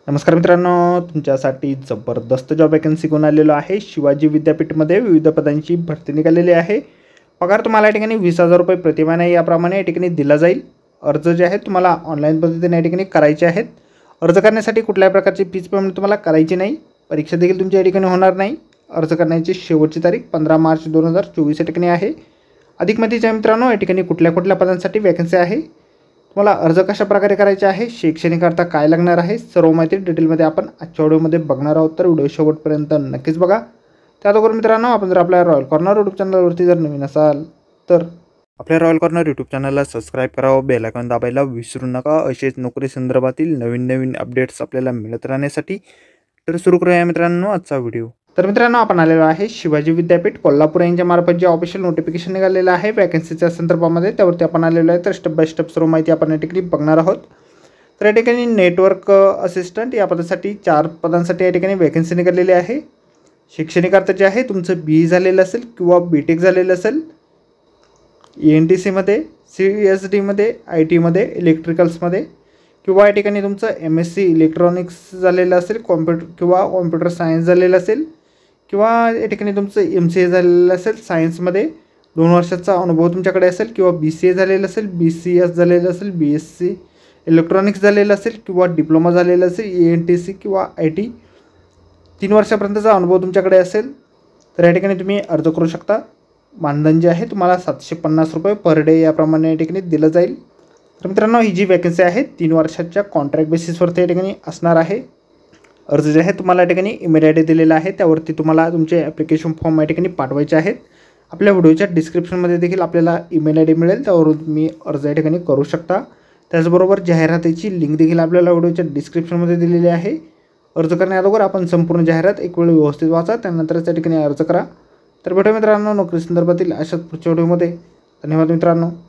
नमस्कार मित्रांनो, तुमच्यासाठी जबरदस्त जॉब वॅकन्सी घेऊन आलेलो आहे। शिवाजी विद्यापीठमध्ये विविध पदांची भरती निघालेली आहे। पगार तुम्हाला या ठिकाणी 20,000 रुपये प्रतिमाह याप्रमाणे या ठिकाणी दिला जाईल। अर्ज जे आहेत तुम्हाला ऑनलाईन पद्धतीने या ठिकाणी करायचे आहेत। अर्ज करण्यासाठी कुठल्याही प्रकारची फीज पेमेंट तुम्हाला करायची नाही। परीक्षा देखील तुमच्या या ठिकाणी होणार नाही। अर्ज करण्याची शेवटची तारीख 15 मार्च 2024 या ठिकाणी आहे। अधिक माहितीच्या मित्रांनो, या ठिकाणी कुठल्या पदांसाठी वॅकन्सी आहे, तुम्हाला अर्ज कशा प्रकारे करायचे आहे, शैक्षणिक अर्थ काय लागणार आहे, सर्व माहिती डिटेलमध्ये आपण आजच्या व्हिडिओमध्ये बघणार आहोत। तर व्हिडिओ शेवटपर्यंत नक्कीच बघा। त्याचबरोबर मित्रांनो, आपण जर आपल्या रॉयल कॉर्नर यूट्यूब चॅनलवरती जर नवीन असाल तर आपल्या रॉयल कॉर्नर यूट्यूब चॅनलला सबस्क्राईब करावं, बेल आयकॉन दाबायला विसरू नका। असेच नोकरी संदर्भातील नवीन अपडेट्स आपल्याला मिळत राहण्यासाठी। तर सुरू करूया मित्रांनो आजचा व्हिडिओ। तर मित्रांनो, आपण आलेलो आहे शिवाजी विद्यापीठ कोल्हापूर यांच्या मार्फत जे ऑफिशियल नोटिफिकेशन निघालेलं आहे वॅकन्सीच्या संदर्भामध्ये, त्यावरती आपण आलेलो आहे। तर स्टेप बाय स्टेप सर्व माहिती आपण या ठिकाणी बघणार आहोत। तर या ठिकाणी नेटवर्क असिस्टंट या पदासाठी 4 पदांसाठी या ठिकाणी वॅकन्सी निघालेली आहे। शैक्षणिक अर्थ जे आहे तुमचं BE झालेलं असेल किंवा BTech झालेलं असेल, ENTCमध्ये, CSDमध्ये, IT मध्ये, इलेक्ट्रिकल्समध्ये, किंवा या ठिकाणी तुमचं MSc इलेक्ट्रॉनिक्स झालेलं असेल, कॉम्प्युटर सायन्स झालेलं असेल, किंवा या ठिकाणी तुमचं MCA झालेलं असेल सायन्समध्ये, 2 वर्षाचा अनुभव तुमच्याकडे असेल, किंवा BCA झालेलं असेल, BCS झालेलं असेल, BSc इलेक्ट्रॉनिक्स झालेलं असेल, किंवा डिप्लोमा झालेलं असेल, ENTC किंवा IT, 3 वर्षापर्यंतचा अनुभव तुमच्याकडे असेल, तर या ठिकाणी तुम्ही अर्ज करू शकता। मानधन जे आहे तुम्हाला 750 रुपये पर डे याप्रमाणे या ठिकाणी दिलं जाईल। तर मित्रांनो, ही जी वॅकन्सी आहे 3 वर्षाच्या कॉन्ट्रॅक्ट बेसिसवरती या ठिकाणी असणार आहे। अर्ज जे आहे तुम्हाला या ठिकाणी ईमेल ID दिलेला आहे, त्यावरती तुम्हाला तुमचे ॲप्लिकेशन फॉर्म या ठिकाणी पाठवायचे आहेत। आपल्या व्हिडिओच्या डिस्क्रिप्शनमध्ये देखील आपल्याला ईमेल ID मिळेल, त्यावरून तुम्ही अर्ज या ठिकाणी करू शकता। त्याचबरोबर जाहिरातीची लिंक देखील आपल्याला व्हिडिओच्या डिस्क्रिप्शनमध्ये दिलेली आहे। अर्ज करण्याअगोदर आपण संपूर्ण जाहिरात एक वेळ व्यवस्थित वाचा, त्यानंतरच त्या ठिकाणी अर्ज करा। तर भेटूया मित्रांनो नोकरी संदर्भातील अशाच पुढच्या व्हिडिओमध्ये। धन्यवाद मित्रांनो।